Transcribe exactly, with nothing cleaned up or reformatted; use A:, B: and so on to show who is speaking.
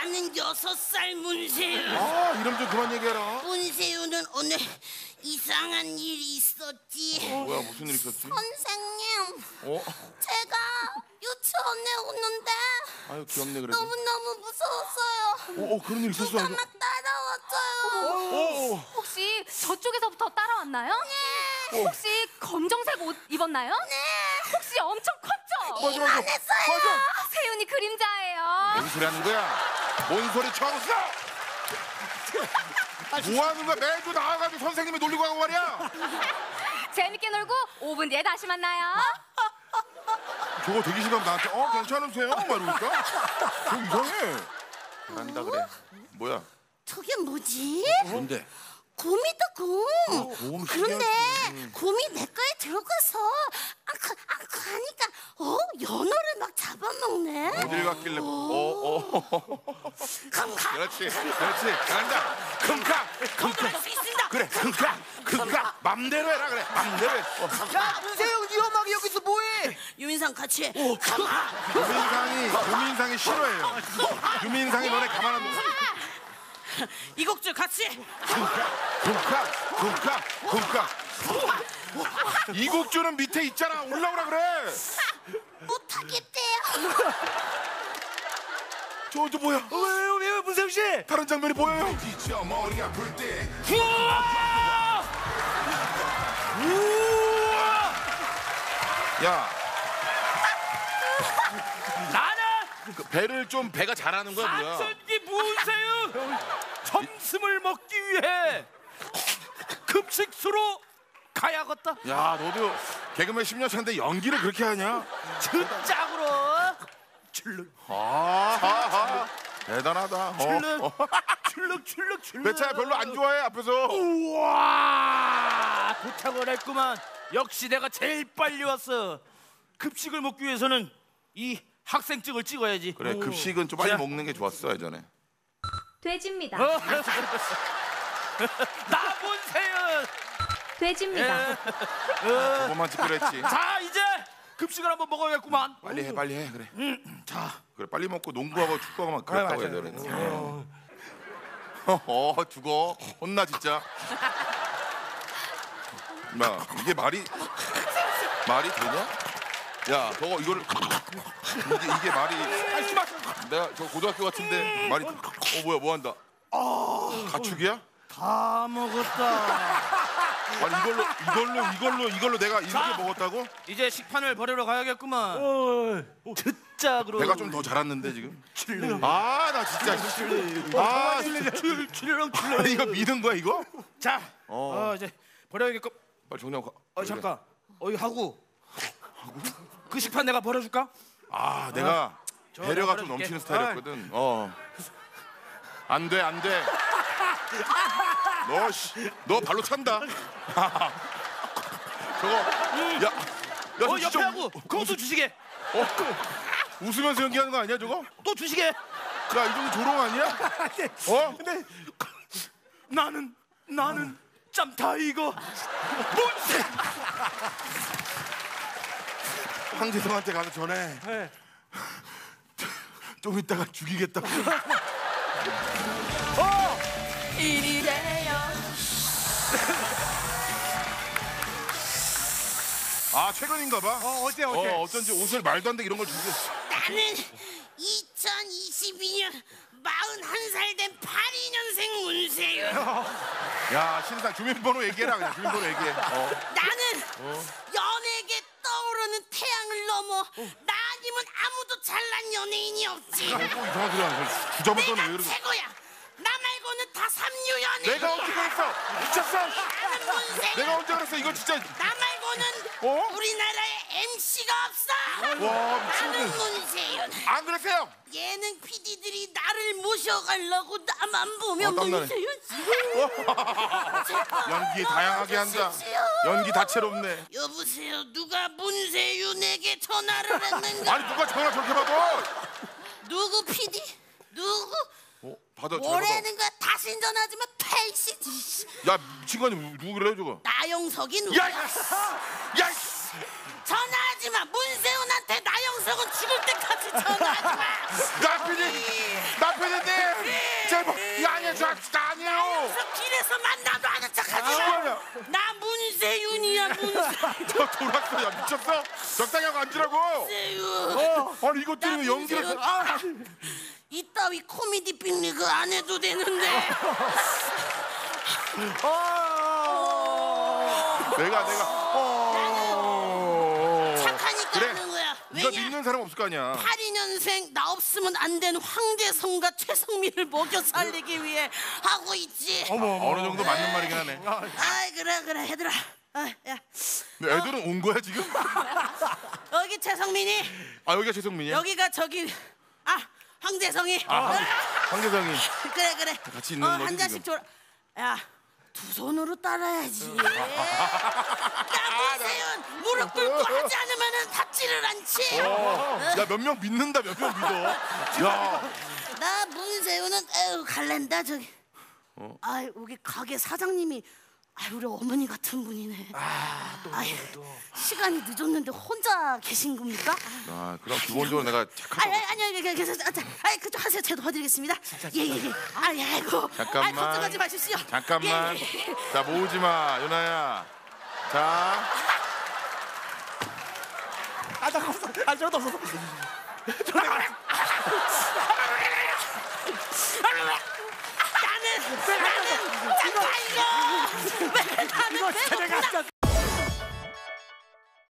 A: 나는 여섯 살 문세윤.
B: 아, 이름 좀 그만 얘기해라.
A: 문세윤은 오늘 이상한 일이 있었지.
B: 어, 뭐야, 무슨 일 있었지?
A: 선생님,
B: 어?
A: 제가 유치원에 오는데
B: 아유, 귀엽네 그래도.
A: 너무너무 무서웠어요.
B: 어, 어 그런 일 있었어.
A: 누가 막 따라왔어요.
B: 어, 어.
C: 혹시 저쪽에서부터 따라왔나요?
A: 네.
C: 혹시 검정색 옷 입었나요?
A: 네.
C: 혹시 엄청 컸죠?
B: 맞아, 맞아.
A: 이만했어요.
B: 맞아.
C: 세윤이 그림자예요.
B: 뭔 소리 하는 거야? 뭔 소리 쳐고 있어? 뭐 하는 거야? 매주 나와가지고 선생님이 놀리고 하고 말이야.
C: 재밌게 놀고 오 분 뒤에 다시 만나요.
B: 저거 되게 심하면 나한테 어 괜찮으세요? 막 이러니까 저 이상해. 난다 그래. 뭐야?
A: 저게 뭐지?
B: 뭔데?
A: 곰이다 곰.
B: 곰
A: 그런데
B: 신기하지.
A: 곰이 내과에 들어가서 앙크 앙크 하니까 어 연어를 막 잡아먹네.
B: 어딜 갔길래? 어어.
A: 캄카.
B: 그렇지, 그렇지. 잘한다. 큼카, 큼카.
A: 할수 있습니다.
B: 그래, 큼카, 큼카. 맘대로 해라 그래. 맘대로 해. 어.
D: 야, 문세영, 네 엄마가 여기서 뭐해?
A: 유민상 같이 해. 가마.
B: 유민상이 유민상이 싫어해요. 유민상이 너네 가만 안 둬.
A: 이곡주 같이 해.
B: 큼카, 큼카, 큼카. 이국주는 밑에 있잖아. 올라오라 그래.
A: 못하겠대요.
B: 저, 저 뭐야?
D: 왜요, 왜요, 문세영 씨?
B: 다른 장면이 보여요?
D: 우와! 우와!
B: 야,
D: 나는
B: 그 배를 좀 배가 잘하는 거야 뭐야?
D: 사천기 문세영 점심을 먹기 위해 급식소로 가야겠다.
B: 야, 너도 개그맨 십 년 차인데 연기를 그렇게 하냐?
D: 진짜로. 출렁,
B: 아, 아, 아. 대단하다.
D: 출렁,
B: 어, 어.
D: 출렁, 출렁, 출렁.
B: 배차야 별로 안 좋아해 앞에서.
D: 우와! 도착을 했구만. 역시 내가 제일 빨리 왔어. 급식을 먹기 위해서는 이 학생증을 찍어야지.
B: 그래, 급식은 좀 빨리
D: 자.
B: 먹는 게 좋았어 예전에.
C: 돼지입니다.
D: 어? 나 문세윤.
C: 돼지입니다.
B: 그것만 찍기로 했지.
D: 자, 이제 급식을 한번 먹어야겠구만.
B: 빨리 해, 빨리 해. 그래.
D: 자,
B: 그래, 빨리 먹고 농구하고 축구하고만 그랬다고
D: 그래,
B: 해야
D: 맞아요.
B: 되는. 어, 죽어. 혼나 진짜. 야, 이게 말이 말이 되냐? 야, 저거 이거를 이게, 이게 말이. 내가 저 고등학교 같은데 말이. 어, 뭐야, 뭐 한다? 가축이야?
D: 다 먹었다.
B: 아니 이걸로 이걸로 이걸로 이걸로 내가 이렇게
D: 자.
B: 먹었다고?
D: 이제 식판을 버리러 가야겠구만. 듣자 그럼.
B: 배가 좀 더 자랐는데 지금. 아, 나 진짜. 아, 진짜.
D: 출렁
B: 아,
D: 출렁.
B: 이거 믿은 거야 이거?
D: 자,
B: 어.
D: 어, 이제 버려야겠고.
B: 빨리 정리하고 가.
D: 어, 잠깐. 어이 하고. 그 식판 내가 버려줄까?
B: 아, 내가
D: 저
B: 배려가
D: 내가
B: 좀
D: 버려줄게.
B: 넘치는 스타일이었거든. 어. 안 돼, 안 돼. 너, 씨, 너 발로 찬다. 저거, 야, 야, 저
D: 어,
B: 진짜
D: 옆에 하고.
B: 우-
D: 그것도 주시게.
B: 어, 웃으면서 연기하는 거 아니야, 저거?
D: 또 주시게.
B: 야, 이 정도 조롱 아니야? 어?
D: 근데 나는 나는 짬타이거 문세.
B: 황재성한테 가서 전해.
D: 네.
B: 좀 이따가 죽이겠다고.
D: 어,
A: 이래요.
B: 아, 최근인가 봐.
D: 어, 어때 어때?
B: 어, 어쩐지 옷을 말도 안 되게 이런 걸 주고.
A: 나는 이천이십이 년 마흔한 살 된 팔십이 년생 문세윤.
B: 야, 신상 주민번호 얘기해라 그냥. 주민번호 얘기해. 어.
A: 나는 연예계 떠오르는 태양을 넘어 나 아니면 아무도 잘난 연예인이 없지.
B: 어, 뭐 이상한 소리 하는 거야. 주저만 떠는 왜
A: 내가
B: 그러고.
A: 최고야. 나 말고는 다 삼류 연예인.
B: 내가 언제 그랬어? 미쳤어?
A: 나는 문세윤.
B: 내가 언제 그랬어? 이거 진짜.
A: 나 말고는
B: 어?
A: 우리나라에 엠씨가 없어.
B: 와,
A: 나는
B: 미치겠네.
A: 문세윤.
B: 안 그랬어요?
A: 예능 피디들이 나를 모셔가려고 나만 보면
B: 어, 땀나네.
A: 문세윤
B: 연기 다양하게 한다. 연기 다채롭네.
A: 여보세요, 누가 문세윤에게 전화를 했는가?
B: 아니 누가 전화 저렇게 받아?
A: 누구 피디? 누구?
B: 어, 받아. 잘 받아.
A: 뭐라는 거야? 다신 전화하지 마. 페이시지.
B: 야, 미친 거 아니야? 누구 그래 저거?
A: 나영석이 누구?
B: 야, 야, 야,
A: 전화하지 마. 문세윤한테 나영석은 죽을 때까지 전화하지 마.
B: 나 피디, 나 피디님. 저 진짜 아니에요.
A: 그래서 길에서 만나도 아는 척하지 마.
B: 아니야.
A: 나 문세윤이야 문세윤.
B: 저 돌았어. 야 미쳤어? 적당히 하고 앉으라고. 아니 이것 때문에 연기를.
A: 문세윤. 아, 이따위 코미디 빅리그 안 해도 되는데.
B: 내가 내가. 어...
A: 착하니까
B: 그래.
A: 하는 거야.
B: 이거
A: 왜냐?
B: 믿는 사람 없을 거 아니야.
A: 팔십이 년생 나 없으면 안 되는 황재성과 최성민을 먹여 살리기 위해 하고 있지.
B: 어느 정도 맞는 말이긴 하네.
A: 아이 그래 그래 얘들아. 아, 야.
B: 근데 애들은 온 거야 지금?
A: 여기 최성민이,
B: 아 여기가 최성민이야?
A: 여기가 저기 아 황재성이.
B: 아 황, 황재성이
A: 그래 그래.
B: 같이 있는
A: 어,
B: 거지,
A: 한 잔씩
B: 지금?
A: 줘라. 야. 두 손으로 따라야지. 야 문세윤 무릎 꿇고 하지 않으면은 닿지를 않지.
B: 야 몇 명 믿는다 몇 명 믿어. 야
A: 나 문세윤은 에휴 갈랜다 저기.
B: 어?
A: 아 여기 가게 사장님이 아 우리 어머니 같은 분이네.
D: 아또
A: 아이, 시간이 늦었는데 혼자 계신 겁니까?
B: 아, 그럼 기본적으로 내가
A: 아니
B: 착하다고.
A: 아니 아니 아니 괜찮아. 아이 그쪽 하세요. 제가 도와드리겠습니다. 예예 예. 아이 아이고.
B: 잠깐만.
A: 아이, 걱정하지 마십시오.
B: 잠깐만.
A: 예, 예.
B: 자 모으지 마 윤아야. 자
E: 아 잠깐 없어. 아 저것도 없어.
A: 나는 나는 잠깐 이거 왜 나는
E: 이거
A: 배고프다.
E: 제가